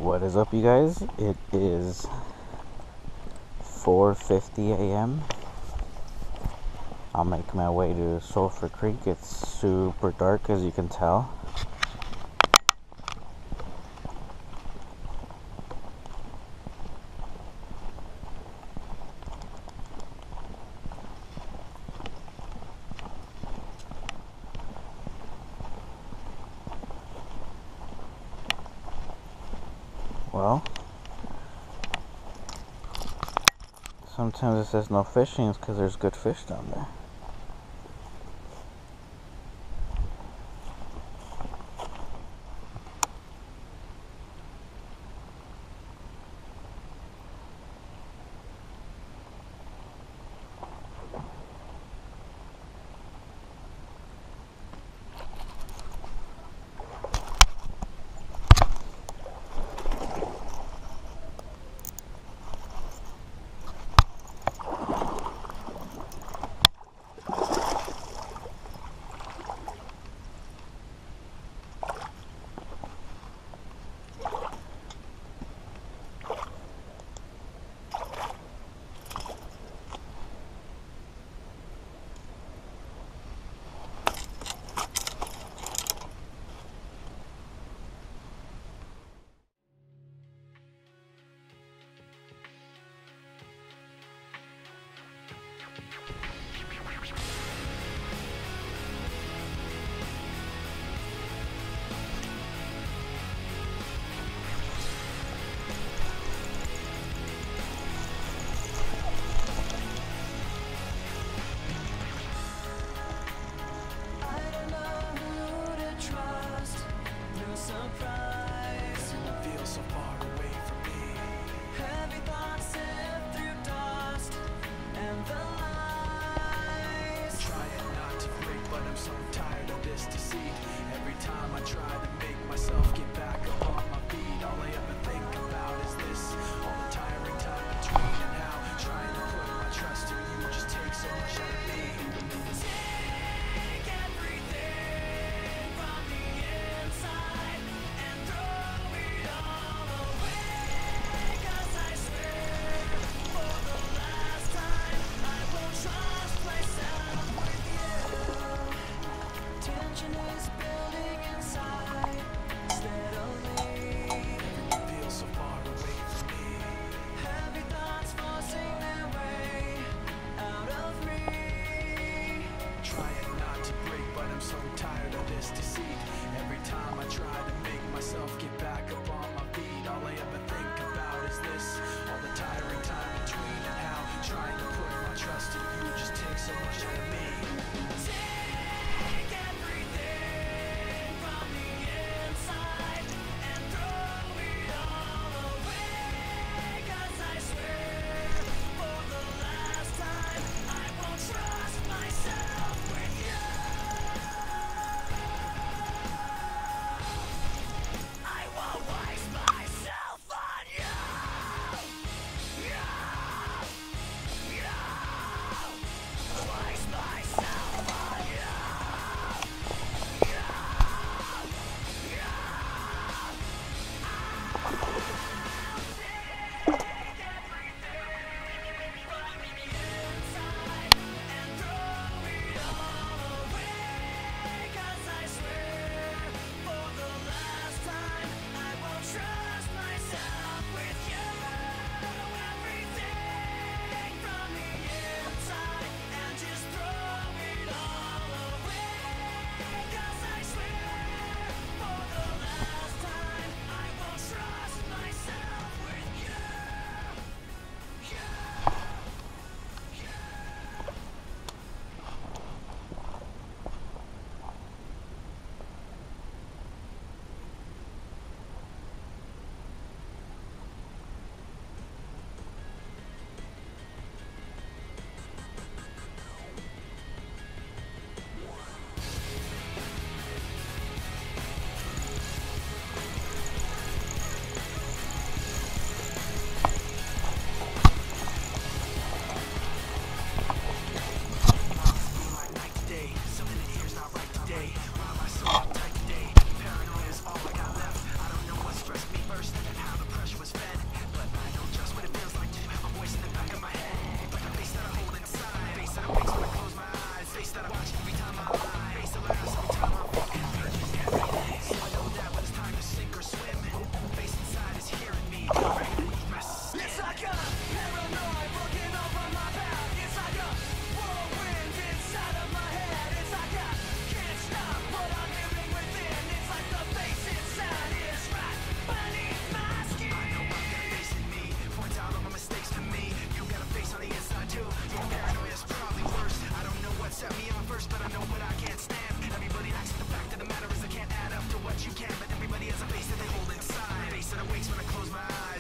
What is up, you guys? It is 4:50 a.m. I'm making my way to Sulphur Creek. It's super dark, as you can tell. Well, sometimes it says no fishing. It's because there's good fish down there.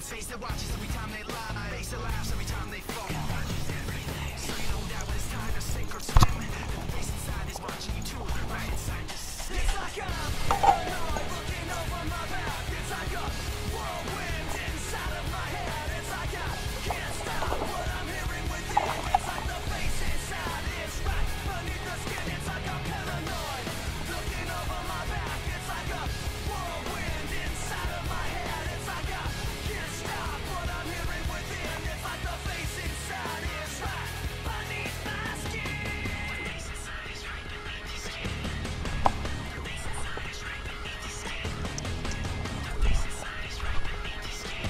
face that watches every time they lie, face that laughs every time they fall. So you know that when it's time to sink or swim, the face inside is watching you too, right inside your skin. It's like I'm paranoid looking over my back. It's like a whirlwind inside of my head. It's like I can't stop what I'm hearing within. It's like the face inside is right beneath the skin. It's like I'm paranoid looking over my back. It's like a whirlwind inside of my head. It's like I can't stop what I'm hearing within. It's like the face inside is right beneath my skin. The face inside is right beneath your skin. The face inside is right beneath your skin. The face inside is right beneath your skin.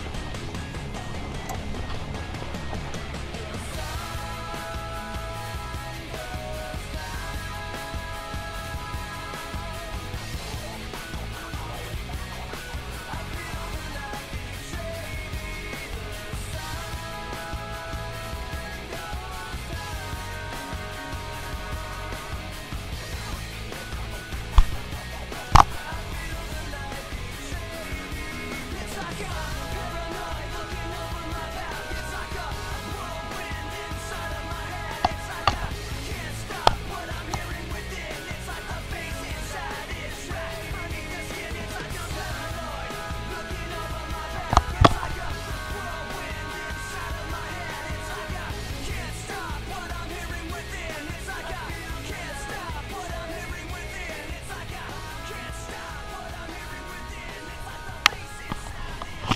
It's like I'm paranoid looking over my back. It's like a whirlwind inside of my head. It's like I can't stop what I'm hearing within. It's like the face inside is right beneath the skin. It's like I'm paranoid looking over my back. It's like a whirlwind inside of my head. It's like I can't stop what I'm hearing within. It's like I can't stop what I'm hearing within. It's like I can't stop what I'm hearing within. It's like the face inside is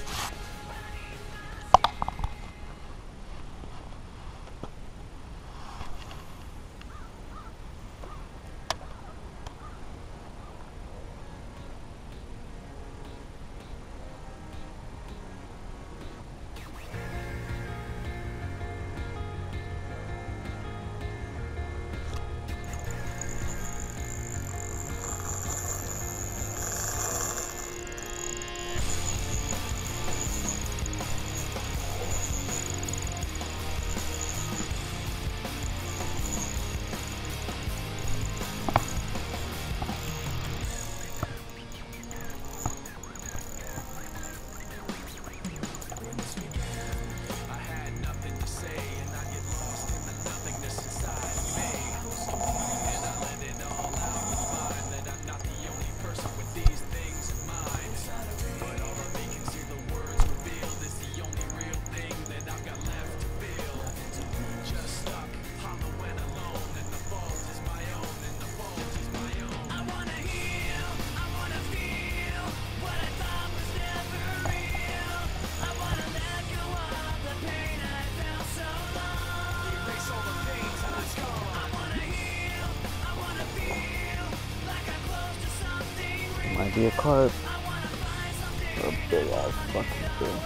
I had nothing to say, and I get lost in the nothingness inside me. And I let it all out and find that I'm not the only person with these things in mind. But all of me can see the words revealed is the only real thing that I've got left to feel. Just stuck, hollow and alone, and the fault is my own, and the fault is my own. I wanna heal, I wanna feel what I thought was never real. I wanna let go of the pain I felt so long. Erase all the pain till it's gone. I wanna heal, I wanna feel like I'm close to something real. Might be a carp I wanna find something or a big ass fucking thing.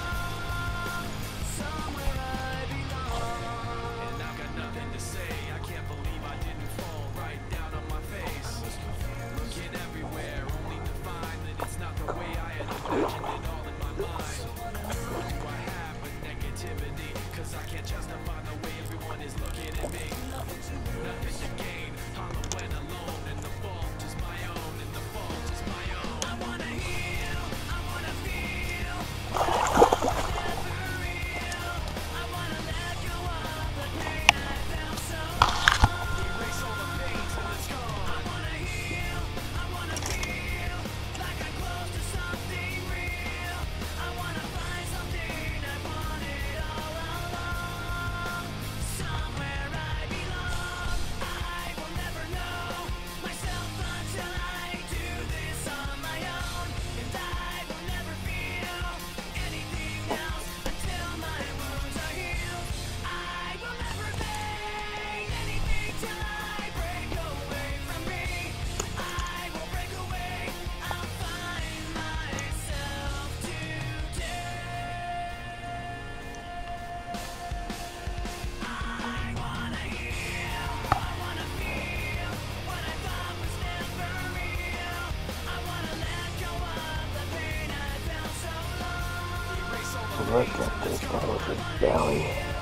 somewhere I belong. And I've got nothing to say. I can't believe I didn't fall right down on my face. Looking everywhere, only to find that it's not the way I had imagined it all in my mind. What do I have but negativity? Cause I can't justify the way everyone is looking at me. Nothing to gain, hollow and alone, and the fault is my own, and the fault is my own. I wanna heal, I wanna feel what I thought was never real. I wanna let go of the pain I felt so long. Erase all the pain till it's gone. I wanna heal, I wanna feel like I'm close to something real. I wanna find something I wanted all along. Somewhere I belong. I will never know myself until I do this on my own. And I will never feel anything else until my wounds are healed. I will never fade anything till I break away from me. I will break away, I'll find myself today. I wanna heal, I wanna feel what I thought was never real. I wanna let go of the pain I felt so long. Erase all the Look at this guy's belly.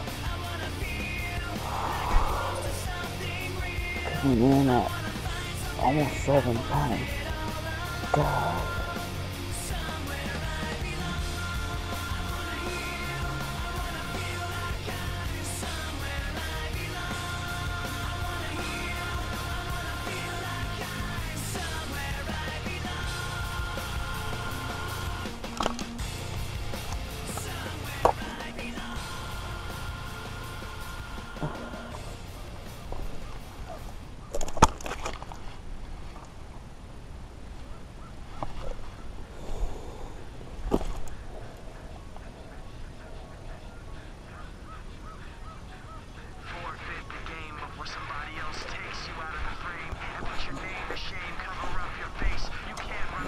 Coming in at almost 7 pounds. God. somewhere I belong. I wanna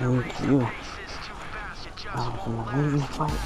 Thank you. That was an amazing fight.